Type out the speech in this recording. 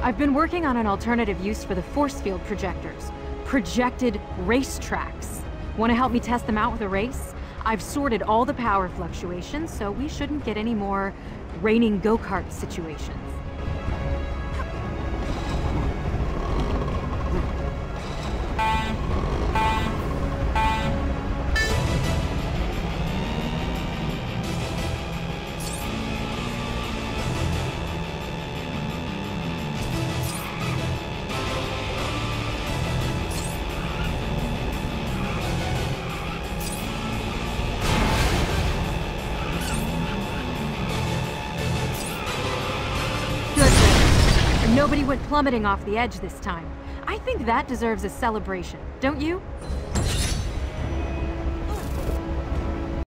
I've been working on an alternative use for the force field projectors. Projected racetracks. Want to help me test them out with a race? I've sorted all the power fluctuations, so we shouldn't get any more raining go-kart situations. Nobody went plummeting off the edge this time. I think that deserves a celebration, don't you?